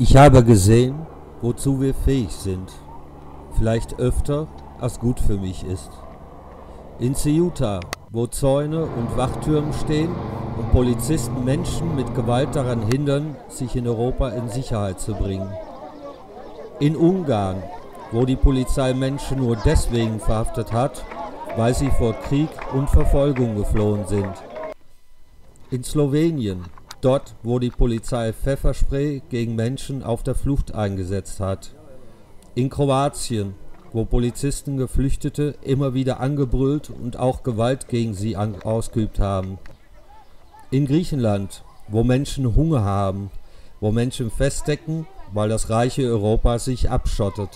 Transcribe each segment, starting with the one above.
Ich habe gesehen, wozu wir fähig sind, vielleicht öfter, als gut für mich ist. In Ceuta, wo Zäune und Wachtürme stehen und Polizisten Menschen mit Gewalt daran hindern, sich in Europa in Sicherheit zu bringen. In Ungarn, wo die Polizei Menschen nur deswegen verhaftet hat, weil sie vor Krieg und Verfolgung geflohen sind. In Slowenien, dort, wo die Polizei Pfefferspray gegen Menschen auf der Flucht eingesetzt hat. In Kroatien, wo Polizisten Geflüchtete immer wieder angebrüllt und auch Gewalt gegen sie ausgeübt haben. In Griechenland, wo Menschen Hunger haben, wo Menschen feststecken, weil das reiche Europa sich abschottet.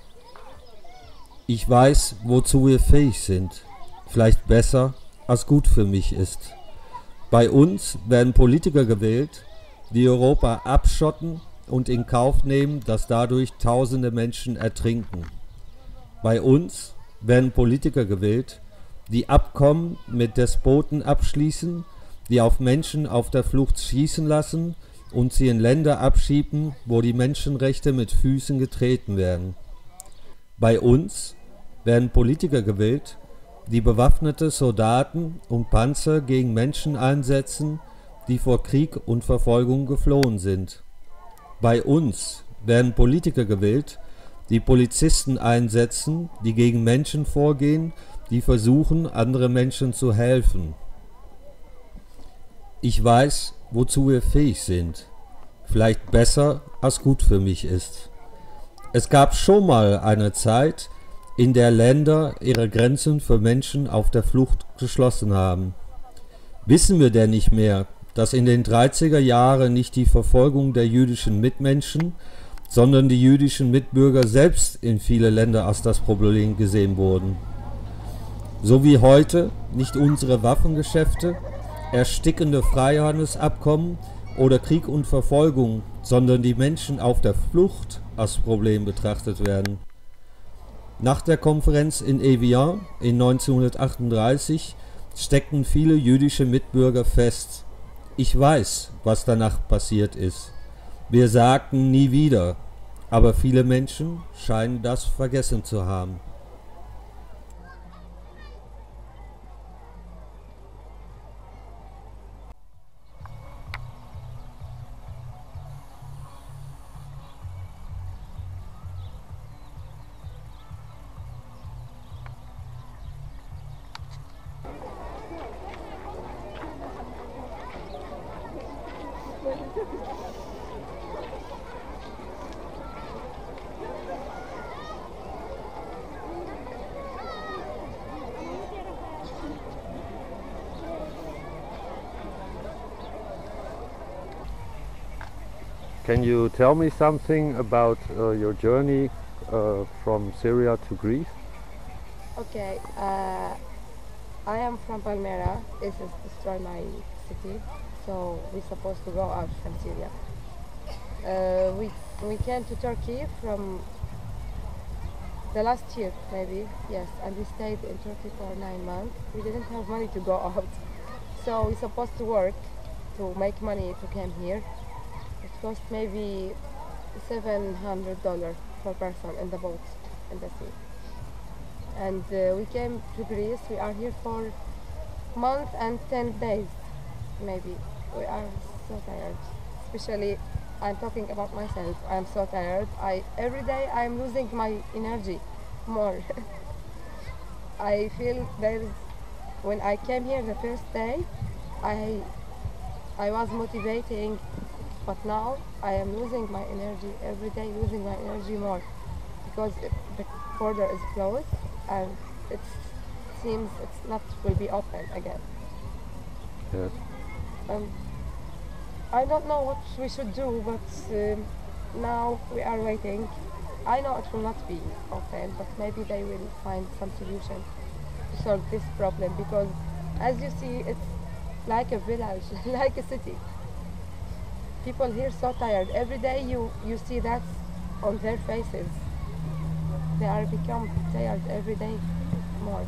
Ich weiß, wozu wir fähig sind, vielleicht besser, als gut für mich ist. Bei uns werden Politiker gewählt, die Europa abschotten und in Kauf nehmen, dass dadurch tausende Menschen ertrinken. Bei uns werden Politiker gewählt, die Abkommen mit Despoten abschließen, die auf Menschen auf der Flucht schießen lassen und sie in Länder abschieben, wo die Menschenrechte mit Füßen getreten werden. Bei uns werden Politiker gewählt, die bewaffnete Soldaten und Panzer gegen Menschen einsetzen, die vor Krieg und Verfolgung geflohen sind. Bei uns werden Politiker gewählt, die Polizisten einsetzen, die gegen Menschen vorgehen, die versuchen, andere Menschen zu helfen. Ich weiß, wozu wir fähig sind, vielleicht besser, als gut für mich ist. Es gab schon mal eine Zeit, in der Länder ihre Grenzen für Menschen auf der Flucht geschlossen haben. Wissen wir denn nicht mehr, dass in den 30er Jahren nicht die Verfolgung der jüdischen Mitmenschen, sondern die jüdischen Mitbürger selbst in viele Länder als das Problem gesehen wurden? So wie heute nicht unsere Waffengeschäfte, erstickende Freihandelsabkommen oder Krieg und Verfolgung, sondern die Menschen auf der Flucht als Problem betrachtet werden. Nach der Konferenz in Evian in 1938 steckten viele jüdische Mitbürger fest. Ich weiß, was danach passiert ist. Wir sagten nie wieder, aber viele Menschen scheinen das vergessen zu haben. Can you tell me something about your journey from Syria to Greece? Okay, I am from Palmyra. This is destroy my city, so we're supposed to go out from Syria. We came to Turkey from the last year, maybe, yes, and we stayed in Turkey for 9 months. We didn't have money to go out, so we're supposed to work to make money to come here. It cost maybe $700 per person in the boat in the sea. And we came to Greece. We are here for a month and 10 days, maybe. We are so tired. Especially, I'm talking about myself. I'm so tired. Every day I'm losing my energy more. I feel when I came here the first day, I was motivating. But now I am losing my energy every day, losing my energy more, because the border is closed and it seems it's not will be open again. Yes. I don't know what we should do, but now we are waiting. I know it will not be open, but maybe they will find some solution to solve this problem, because as you see, it's like a village, like a city. People here so tired. Every day you see that on their faces. They are become tired every day more.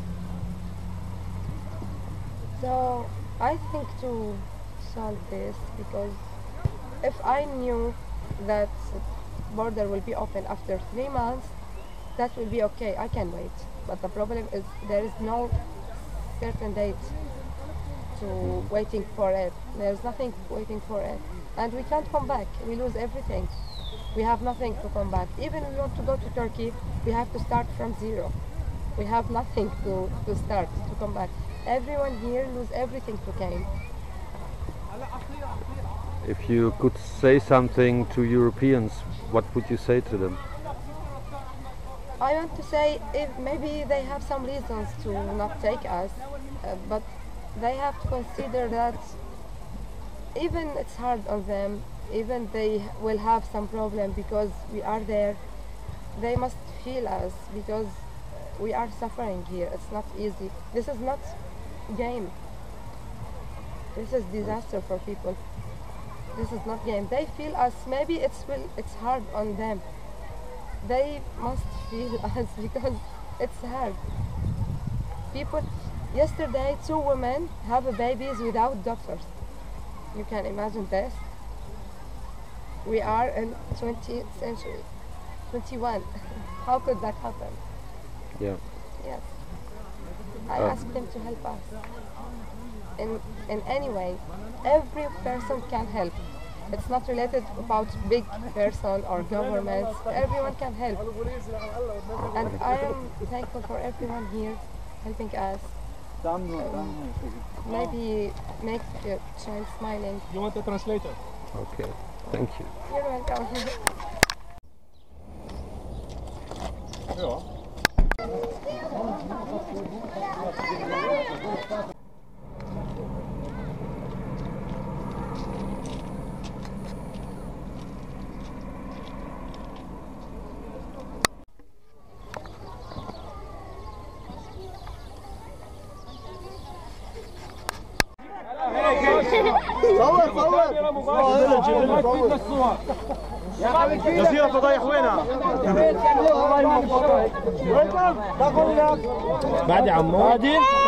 So I think to solve this, because if I knew that border will be open after 3 months, that will be okay. I can wait. But the problem is there is no certain date to waiting for it. There's nothing waiting for it. And we can't come back. We lose everything. We have nothing to come back. Even if we want to go to Turkey, we have to start from zero. We have nothing to start, to come back. Everyone here lose everything to came. If you could say something to Europeans, what would you say to them? I want to say if maybe they have some reasons to not take us, but they have to consider that even it's hard on them, even they will have some problem because we are there, they must feel us because we are suffering here. It's not easy. This is not game. This is disaster for people. This is not game. They feel us. Maybe it's hard on them. They must feel us because it's hard. People, yesterday 2 women have babies without doctors. You can imagine this. We are in 20th century, 21. How could that happen? Yeah. Yes. I asked them to help us. In any way, every person can help. It's not related about big person or governments. Everyone can help. And I am thankful for everyone here helping us. Maybe make a child smiling. You want a translator? Okay. Thank you. You're welcome. جزيرة فضايح وينها؟ بعد عمو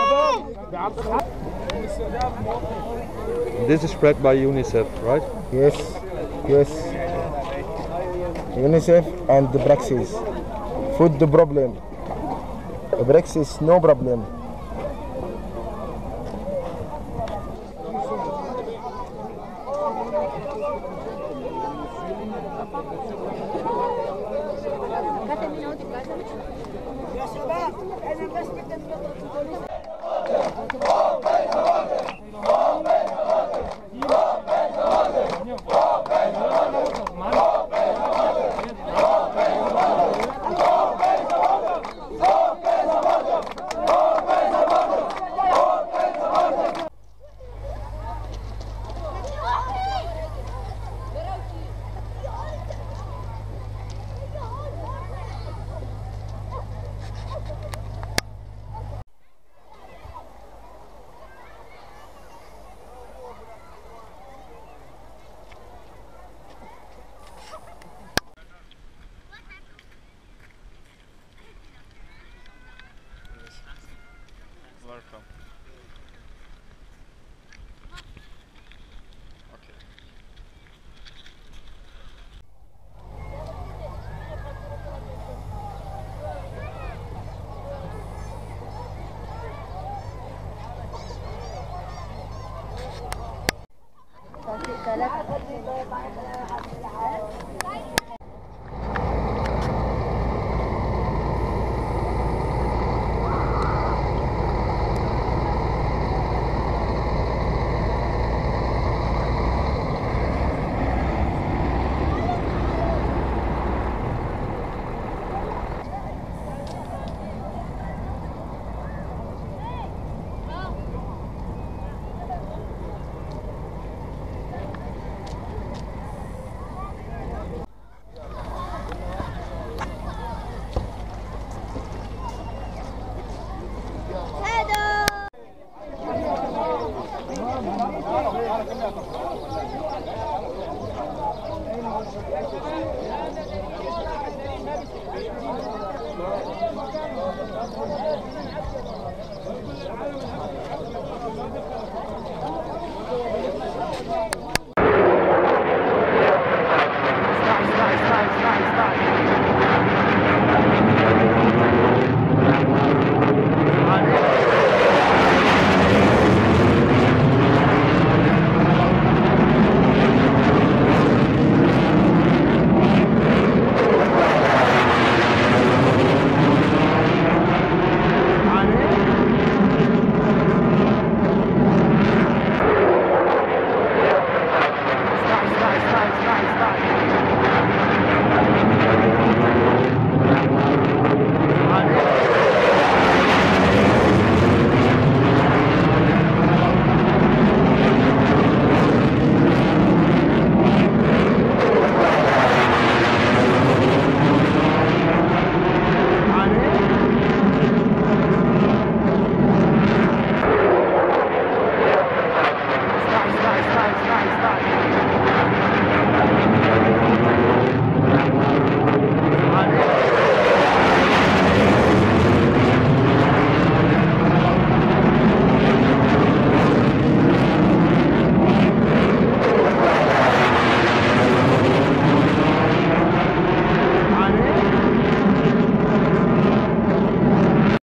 This is spread by UNICEF, right? Yes, yes. UNICEF and the Praxis. Food the problem. Praxis no problem. Welcome. Okay.